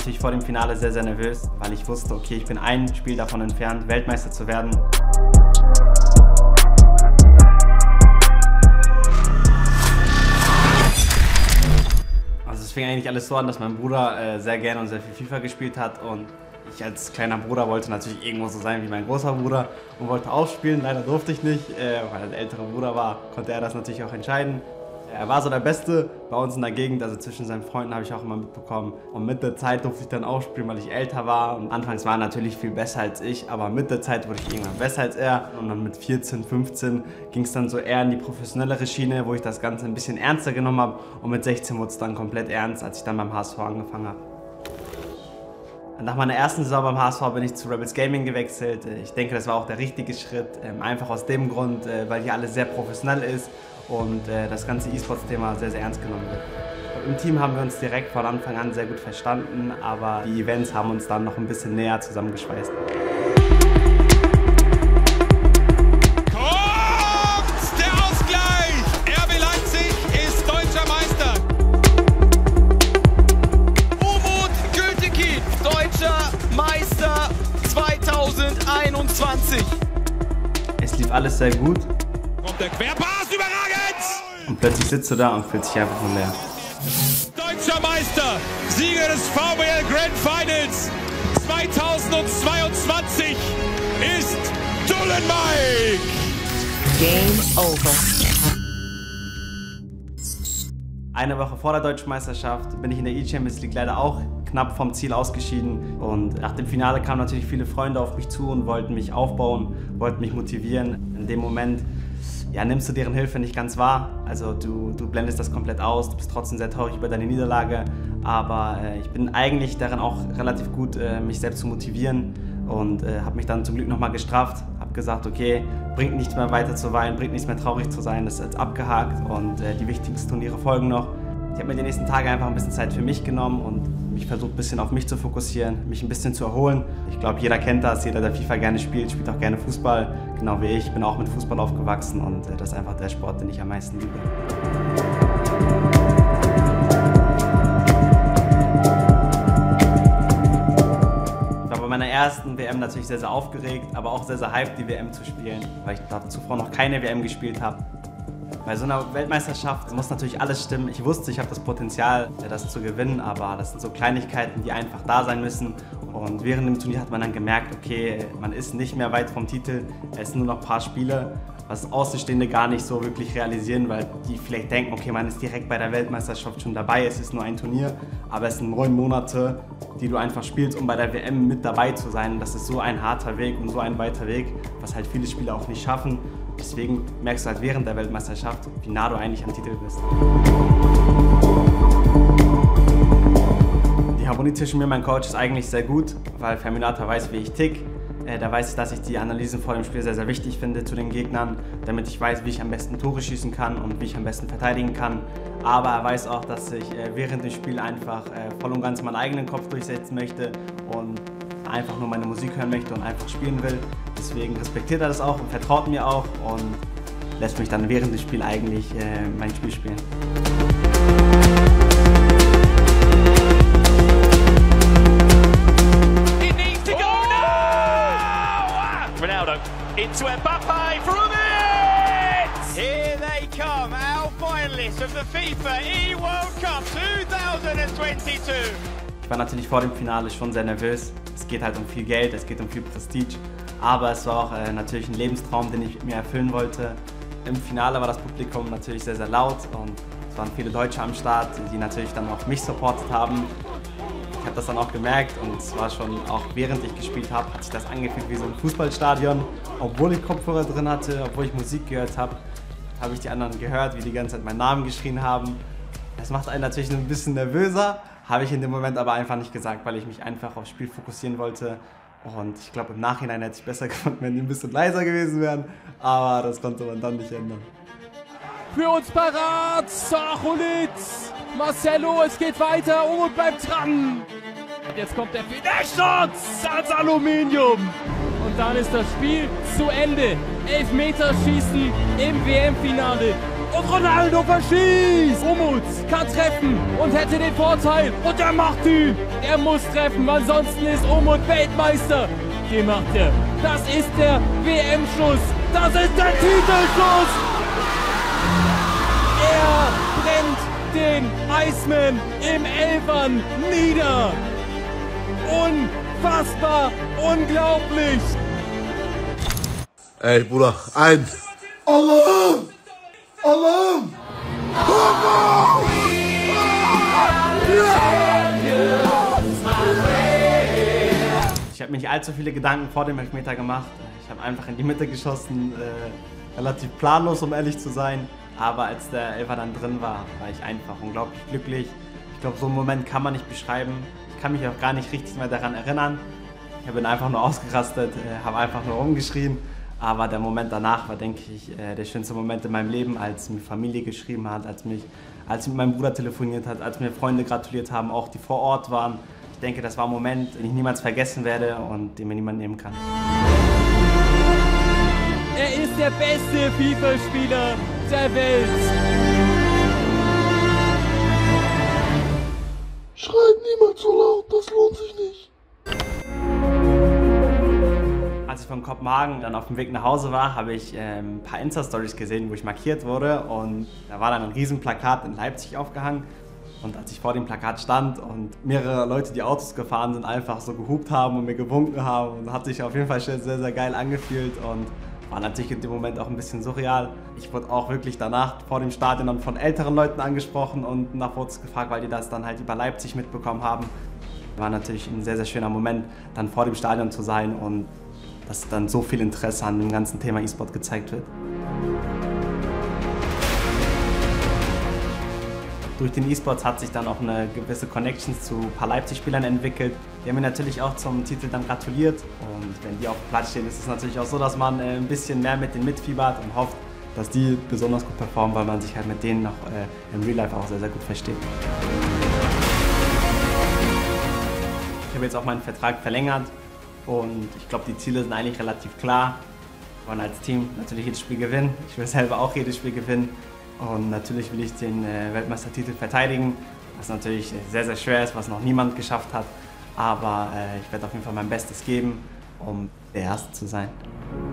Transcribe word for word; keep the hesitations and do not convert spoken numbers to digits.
natürlich vor dem Finale sehr, sehr nervös, weil ich wusste, okay, ich bin ein Spiel davon entfernt, Weltmeister zu werden. Also es fing eigentlich alles so an, dass mein Bruder äh, sehr gerne und sehr viel FIFA gespielt hat und ich als kleiner Bruder wollte natürlich irgendwo so sein wie mein großer Bruder und wollte auch spielen. Leider durfte ich nicht, äh, weil er der ältere Bruder war, konnte er das natürlich auch entscheiden. Er war so der Beste bei uns in der Gegend, also zwischen seinen Freunden habe ich auch immer mitbekommen. Und mit der Zeit durfte ich dann auch spielen, weil ich älter war. Und anfangs war er natürlich viel besser als ich, aber mit der Zeit wurde ich irgendwann besser als er. Und dann mit vierzehn, fünfzehn ging es dann so eher in die professionellere Schiene, wo ich das Ganze ein bisschen ernster genommen habe. Und mit sechzehn wurde es dann komplett ernst, als ich dann beim H S V angefangen habe. Nach meiner ersten Saison beim H S V bin ich zu Rebels Gaming gewechselt. Ich denke, das war auch der richtige Schritt, einfach aus dem Grund, weil hier alles sehr professionell ist und das ganze E-Sports-Thema sehr, sehr ernst genommen wird. Im Team haben wir uns direkt von Anfang an sehr gut verstanden, aber die Events haben uns dann noch ein bisschen näher zusammengeschweißt. Meister zweitausendeinundzwanzig. Es lief alles sehr gut. Kommt der Querpass, überragend! Und plötzlich sitzt du da und fühlt sich einfach nur leer. Deutscher Meister, Sieger des V B L Grand Finals zweitausendzweiundzwanzig ist Dullen Mike! Game over. Eine Woche vor der Deutschen Meisterschaft bin ich in der E-Champions League leider auch knapp vom Ziel ausgeschieden. Und nach dem Finale kamen natürlich viele Freunde auf mich zu und wollten mich aufbauen, wollten mich motivieren. In dem Moment ja, nimmst du deren Hilfe nicht ganz wahr. Also du, du blendest das komplett aus, du bist trotzdem sehr traurig über deine Niederlage. Aber äh, ich bin eigentlich darin auch relativ gut, äh, mich selbst zu motivieren und äh, habe mich dann zum Glück nochmal gestraft. Habe gesagt, okay, bringt nichts mehr weiter zu weinen, bringt nichts mehr traurig zu sein, das ist jetzt abgehakt und äh, die wichtigsten Turniere folgen noch. Ich habe mir die nächsten Tage einfach ein bisschen Zeit für mich genommen und mich versucht, ein bisschen auf mich zu fokussieren, mich ein bisschen zu erholen. Ich glaube, jeder kennt das, jeder, der FIFA gerne spielt, spielt auch gerne Fußball, genau wie ich. Ich bin auch mit Fußball aufgewachsen und äh, das ist einfach der Sport, den ich am meisten liebe. Ich war bei meiner ersten W M natürlich sehr, sehr aufgeregt, aber auch sehr, sehr hyped, die W M zu spielen, weil ich da zuvor noch keine W M gespielt habe. Bei so einer Weltmeisterschaft muss natürlich alles stimmen. Ich wusste, ich habe das Potenzial, das zu gewinnen, aber das sind so Kleinigkeiten, die einfach da sein müssen. Und während dem Turnier hat man dann gemerkt, okay, man ist nicht mehr weit vom Titel, es sind nur noch ein paar Spiele, was Außenstehende gar nicht so wirklich realisieren, weil die vielleicht denken, okay, man ist direkt bei der Weltmeisterschaft schon dabei, es ist nur ein Turnier, aber es sind neun Monate, die du einfach spielst, um bei der W M mit dabei zu sein. Das ist so ein harter Weg und so ein weiter Weg, was halt viele Spieler auch nicht schaffen. Deswegen merkst du halt während der Weltmeisterschaft, wie nah du eigentlich am Titel bist. Die Harmonie zwischen mir und meinem Coach ist eigentlich sehr gut, weil Ferminata weiß, wie ich tick. Äh, da weiß ich, dass ich die Analysen vor dem Spiel sehr, sehr wichtig finde zu den Gegnern, damit ich weiß, wie ich am besten Tore schießen kann und wie ich am besten verteidigen kann. Aber er weiß auch, dass ich äh, während dem Spiel einfach äh, voll und ganz meinen eigenen Kopf durchsetzen möchte und einfach nur meine Musik hören möchte und einfach spielen will. Deswegen respektiert er das auch und vertraut mir auch und lässt mich dann während des Spiels eigentlich äh, mein Spiel spielen. It needs to go now! Ronaldo into Mbappe from it! Here they come, our finalists of the FIFA E-World Cup zwanzig zweiundzwanzig. Ich war natürlich vor dem Finale schon sehr nervös. Es geht halt um viel Geld, es geht um viel Prestige. Aber es war auch äh, natürlich ein Lebenstraum, den ich mir erfüllen wollte. Im Finale war das Publikum natürlich sehr, sehr laut und es waren viele Deutsche am Start, die natürlich dann auch mich supportet haben. Ich habe das dann auch gemerkt und es war schon, auch während ich gespielt habe, hat sich das angefühlt wie so ein Fußballstadion. Obwohl ich Kopfhörer drin hatte, obwohl ich Musik gehört habe, habe ich die anderen gehört, wie die ganze Zeit meinen Namen geschrien haben. Das macht einen natürlich ein bisschen nervöser. Habe ich in dem Moment aber einfach nicht gesagt, weil ich mich einfach aufs Spiel fokussieren wollte. Und ich glaube, im Nachhinein hätte ich besser gefunden, wenn die ein bisschen leiser gewesen wären. Aber das konnte man dann nicht ändern. Für uns parat, Sacholitz, Marcelo, es geht weiter, Umut bleibt dran. Und jetzt kommt der Finesse-Shots als Aluminium. Und dann ist das Spiel zu Ende. Elfmeterschießen im W M-Finale. Und Ronaldo verschießt. Umut kann treffen und hätte den Vorteil. Und er macht ihn. Er muss treffen, ansonsten ist Umut Weltmeister. Den macht er. Das ist der W M-Schuss. Das ist der Titelschuss. Er brennt den Iceman im Elfern nieder. Unfassbar, unglaublich. Ey, Bruder, ein. Allah'ım! Allah'ım! Allah'ım! Ich habe mir nicht allzu viele Gedanken vor dem Elfmeter gemacht. Ich habe einfach in die Mitte geschossen, äh, relativ planlos, um ehrlich zu sein. Aber als der Elfer dann drin war, war ich einfach unglaublich glücklich. Ich glaube, so einen Moment kann man nicht beschreiben. Ich kann mich auch gar nicht richtig mehr daran erinnern. Ich bin einfach nur ausgerastet, äh, habe einfach nur rumgeschrien. Aber der Moment danach war, denke ich, äh, der schönste Moment in meinem Leben, als mir Familie geschrieben hat, als, mich, als mit meinem Bruder telefoniert hat, als mir Freunde gratuliert haben, auch die vor Ort waren. Ich denke, das war ein Moment, den ich niemals vergessen werde und den mir niemand nehmen kann. Er ist der beste FIFA-Spieler der Welt. Schreit niemand so laut, das lohnt sich nicht. Als ich von Kopenhagen dann auf dem Weg nach Hause war, habe ich ähm, ein paar Insta-Stories gesehen, wo ich markiert wurde. Und da war dann ein riesen Plakat in Leipzig aufgehangen. Und als ich vor dem Plakat stand und mehrere Leute, die Autos gefahren sind, einfach so gehupt haben und mir gewunken haben, und hat sich auf jeden Fall sehr, sehr geil angefühlt und war natürlich in dem Moment auch ein bisschen surreal. Ich wurde auch wirklich danach vor dem Stadion dann von älteren Leuten angesprochen und nach Fotos gefragt, weil die das dann halt über Leipzig mitbekommen haben. War natürlich ein sehr, sehr schöner Moment, dann vor dem Stadion zu sein und dass dann so viel Interesse an dem ganzen Thema E-Sport gezeigt wird. Durch den E-Sports hat sich dann auch eine gewisse Connections zu ein paar Leipzig-Spielern entwickelt. Die haben mir natürlich auch zum Titel dann gratuliert. Und wenn die auf dem Platz stehen, ist es natürlich auch so, dass man ein bisschen mehr mit denen mitfiebert und hofft, dass die besonders gut performen, weil man sich halt mit denen noch im Real Life auch sehr, sehr gut versteht. Ich habe jetzt auch meinen Vertrag verlängert und ich glaube, die Ziele sind eigentlich relativ klar. Wir wollen als Team natürlich jedes Spiel gewinnen. Ich will selber auch jedes Spiel gewinnen. Und natürlich will ich den äh, Weltmeistertitel verteidigen, was natürlich sehr, sehr schwer ist, was noch niemand geschafft hat. Aber äh, ich werde auf jeden Fall mein Bestes geben, um der Erste zu sein.